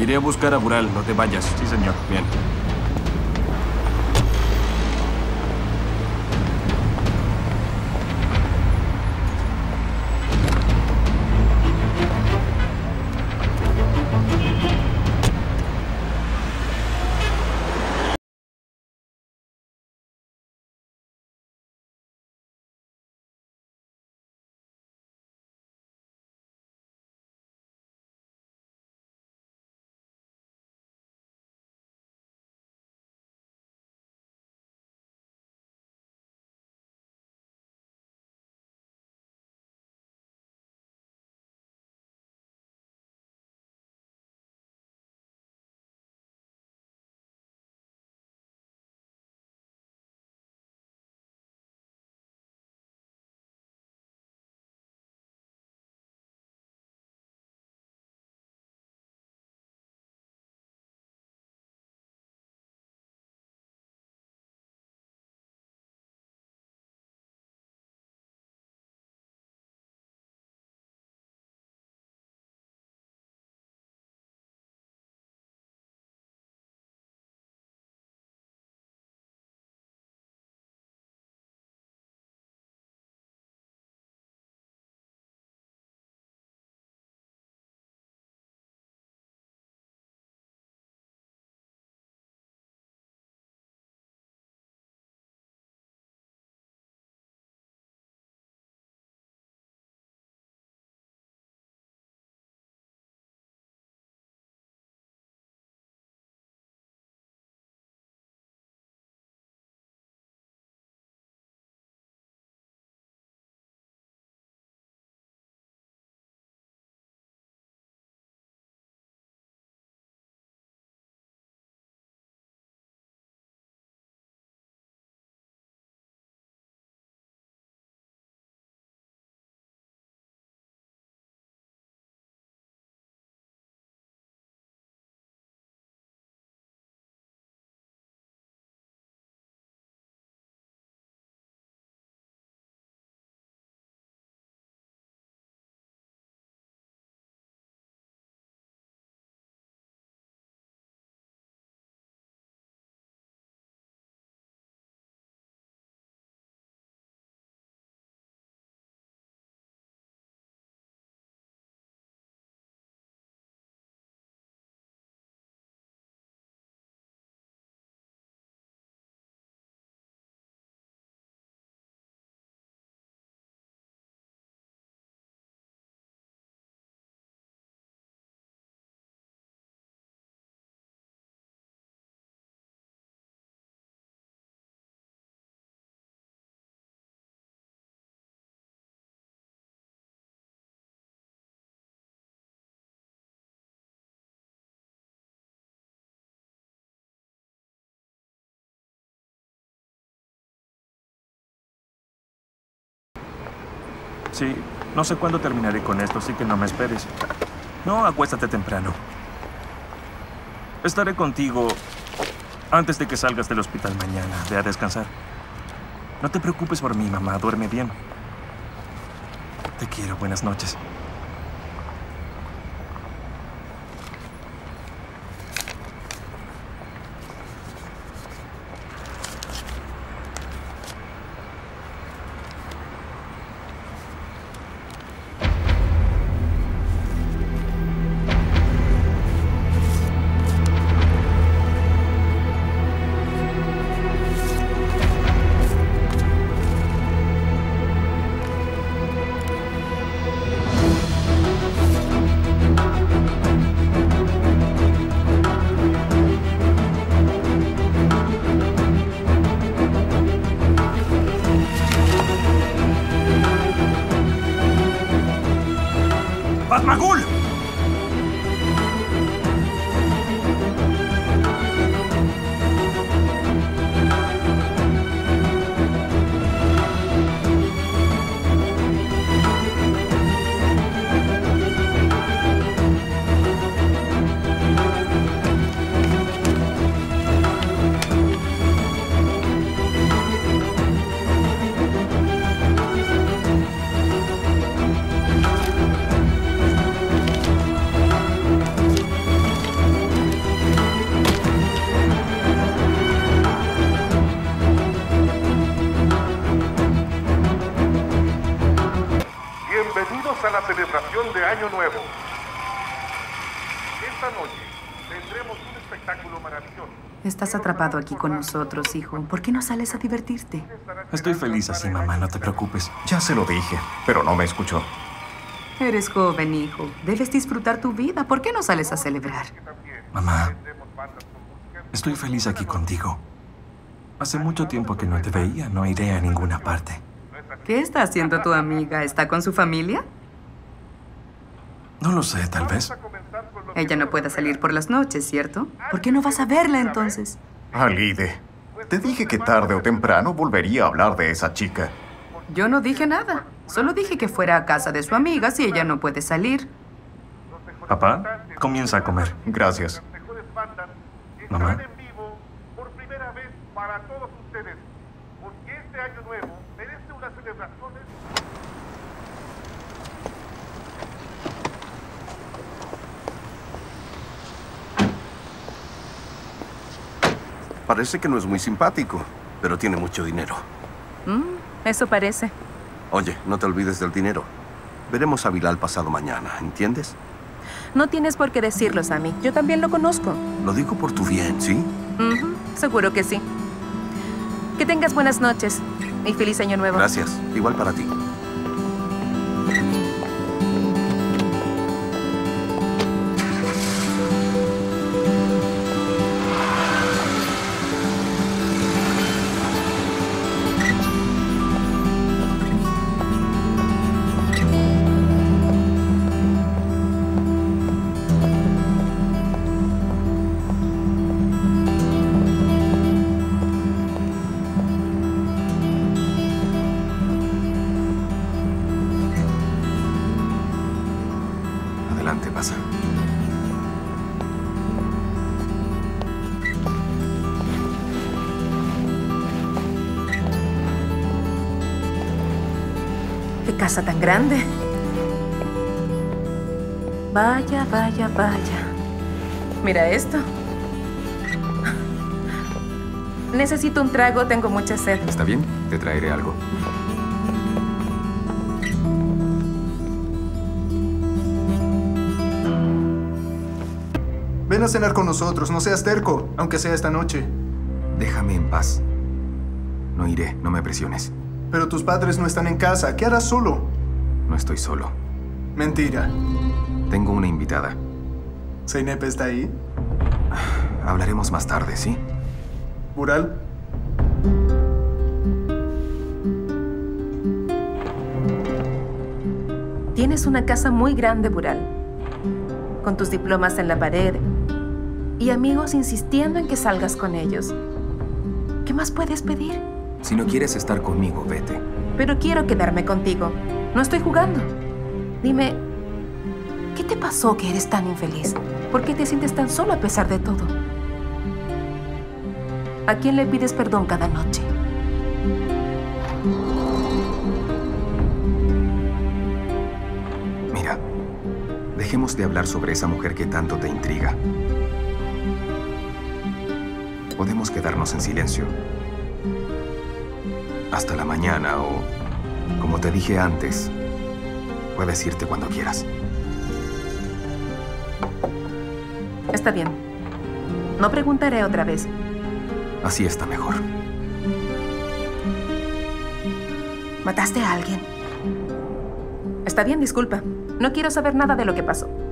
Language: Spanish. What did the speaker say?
Iré a buscar a Bural, no te vayas. Sí, señor. Bien. Sí, no sé cuándo terminaré con esto, así que no me esperes. No, acuéstate temprano. Estaré contigo antes de que salgas del hospital mañana. Ve a descansar. No te preocupes por mí, mamá. Duerme bien. Te quiero. Buenas noches. Año Nuevo. Esta noche tendremos un espectáculo maravilloso. Estás atrapado aquí con nosotros, hijo. ¿Por qué no sales a divertirte? Estoy feliz así, mamá, no te preocupes. Ya se lo dije, pero no me escuchó. Eres joven, hijo. Debes disfrutar tu vida. ¿Por qué no sales a celebrar? Mamá, estoy feliz aquí contigo. Hace mucho tiempo que no te veía, no iré a ninguna parte. ¿Qué está haciendo tu amiga? ¿Está con su familia? No lo sé, tal vez. Ella no puede salir por las noches, ¿cierto? ¿Por qué no vas a verla entonces? Alide, te dije que tarde o temprano volvería a hablar de esa chica. Yo no dije nada. Solo dije que fuera a casa de su amiga si ella no puede salir. Papá, comienza a comer. Gracias. Mamá. Estarán en vivo por primera vez para todos ustedes, porque este Año Nuevo merece unas celebraciones. Parece que no es muy simpático, pero tiene mucho dinero. Eso parece. Oye, no te olvides del dinero. Veremos a Bilal pasado mañana, ¿entiendes? No tienes por qué decirlo, Sammy. Yo también lo conozco. Lo digo por tu bien, ¿sí? Seguro que sí. Que tengas buenas noches y feliz año nuevo. Gracias. Igual para ti. Adelante, pasa. ¡Qué casa tan grande! Vaya, vaya, vaya. Mira esto. Necesito un trago, tengo mucha sed. ¿Está bien? Te traeré algo. Ven a cenar con nosotros, no seas terco, aunque sea esta noche. Déjame en paz. No iré, no me presiones. Pero tus padres no están en casa, ¿qué harás solo? No estoy solo. Mentira. Tengo una invitada. ¿Zeynep está ahí? Hablaremos más tarde, ¿sí? ¿Bural? Tienes una casa muy grande, Bural. Con tus diplomas en la pared y amigos insistiendo en que salgas con ellos. ¿Qué más puedes pedir? Si no quieres estar conmigo, vete. Pero quiero quedarme contigo. No estoy jugando. Dime, ¿qué te pasó que eres tan infeliz? ¿Por qué te sientes tan solo a pesar de todo? ¿A quién le pides perdón cada noche? Mira, dejemos de hablar sobre esa mujer que tanto te intriga. Podemos quedarnos en silencio. Hasta la mañana o, como te dije antes, puedes irte cuando quieras. Está bien. No preguntaré otra vez. Así está mejor. ¿Mataste a alguien? Está bien, disculpa. No quiero saber nada de lo que pasó.